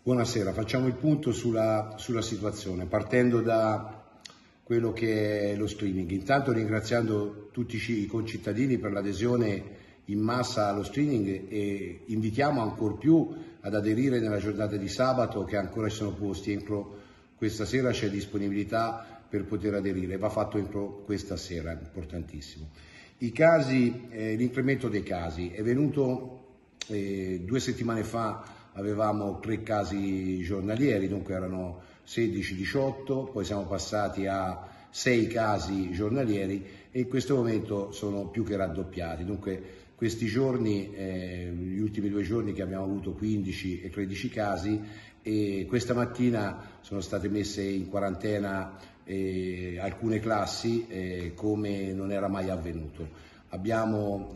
Buonasera, facciamo il punto sulla situazione, partendo da quello che è lo screening. Intanto ringraziando tutti i concittadini per l'adesione in massa allo screening e invitiamo ancor più ad aderire nella giornata di sabato, che ancora ci sono posti. Entro questa sera c'è disponibilità per poter aderire, va fatto entro questa sera, importantissimo. I casi, l'incremento dei casi è venuto 2 settimane fa. Avevamo 3 casi giornalieri, dunque erano 16-18, poi siamo passati a 6 casi giornalieri e in questo momento sono più che raddoppiati. Dunque questi giorni, gli ultimi 2 giorni che abbiamo avuto 15 e 13 casi, e questa mattina sono state messe in quarantena alcune classi come non era mai avvenuto. Abbiamo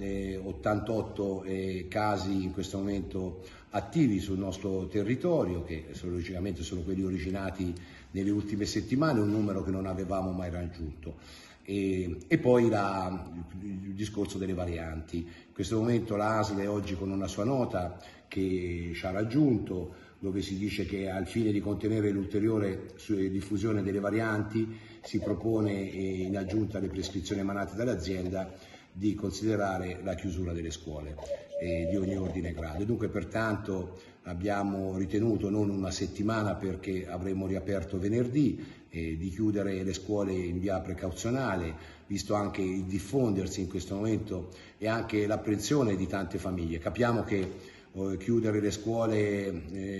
88 casi in questo momento attivi sul nostro territorio, che logicamente sono quelli originati nelle ultime settimane, un numero che non avevamo mai raggiunto. E poi il discorso delle varianti. In questo momento la ASL è oggi con una sua nota che ci ha raggiunto, dove si dice che al fine di contenere l'ulteriore diffusione delle varianti si propone, in aggiunta alle prescrizioni emanate dall'azienda, di considerare la chiusura delle scuole di ogni ordine e grado. Dunque pertanto abbiamo ritenuto, non una settimana perché avremmo riaperto venerdì, di chiudere le scuole in via precauzionale, visto anche il diffondersi in questo momento e anche l'apprensione di tante famiglie. Capiamo che chiudere le scuole,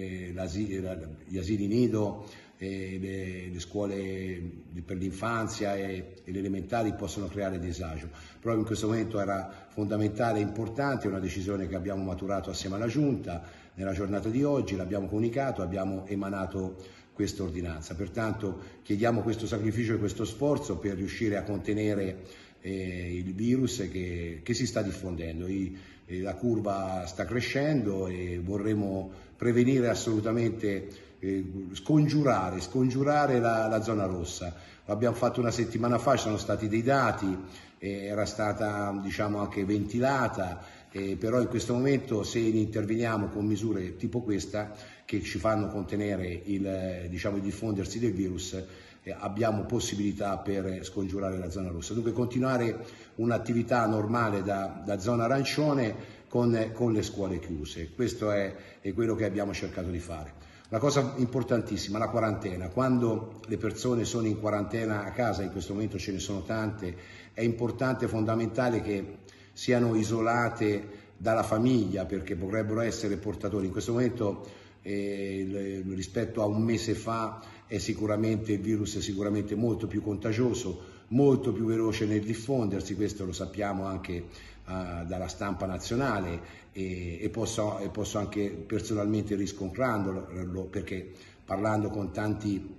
gli asili nido, le scuole per l'infanzia e le elementari possono creare disagio, però in questo momento era fondamentale e importante, una decisione che abbiamo maturato assieme alla Giunta nella giornata di oggi, l'abbiamo comunicato, abbiamo emanato questa ordinanza. Pertanto chiediamo questo sacrificio e questo sforzo per riuscire a contenere il virus che si sta diffondendo. La curva sta crescendo e vorremmo prevenire assolutamente, scongiurare la zona rossa. L'abbiamo fatto una settimana fa, ci sono stati dei dati, era stata anche ventilata, però in questo momento se interveniamo con misure tipo questa che ci fanno contenere il diffondersi del virus, abbiamo possibilità per scongiurare la zona rossa. Dunque continuare un'attività normale da zona arancione con le scuole chiuse. Questo è quello che abbiamo cercato di fare. La cosa importantissima, la quarantena. Quando le persone sono in quarantena a casa, in questo momento ce ne sono tante, è importante, fondamentale che siano isolate dalla famiglia, perché potrebbero essere portatori. In questo momento rispetto a un mese fa il virus è sicuramente molto più contagioso, molto più veloce nel diffondersi, questo lo sappiamo anche dalla stampa nazionale e posso anche personalmente riscontrarlo, perché parlando con tanti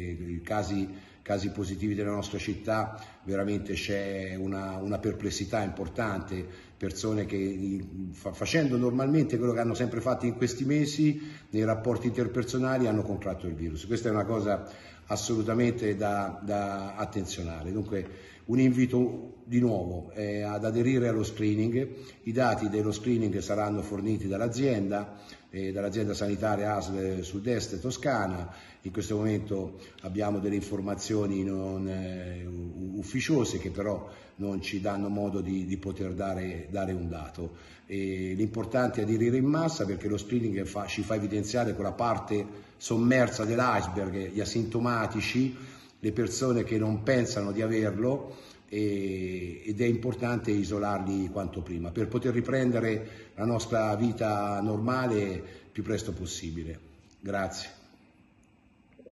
casi positivi della nostra città veramente c'è una perplessità importante, persone che facendo normalmente quello che hanno sempre fatto in questi mesi nei rapporti interpersonali hanno contratto il virus. Questa è una cosa assolutamente da attenzionare. Dunque un invito di nuovo ad aderire allo screening. I dati dello screening saranno forniti dall'azienda sanitaria ASL Sud-Est Toscana. In questo momento abbiamo delle informazioni non ufficiose che però non ci danno modo di poter dare un dato. L'importante è aderire in massa, perché lo screening ci fa evidenziare quella parte sommersa dell'iceberg, gli asintomatici, le persone che non pensano di averlo, ed è importante isolarli quanto prima per poter riprendere la nostra vita normale più presto possibile. Grazie.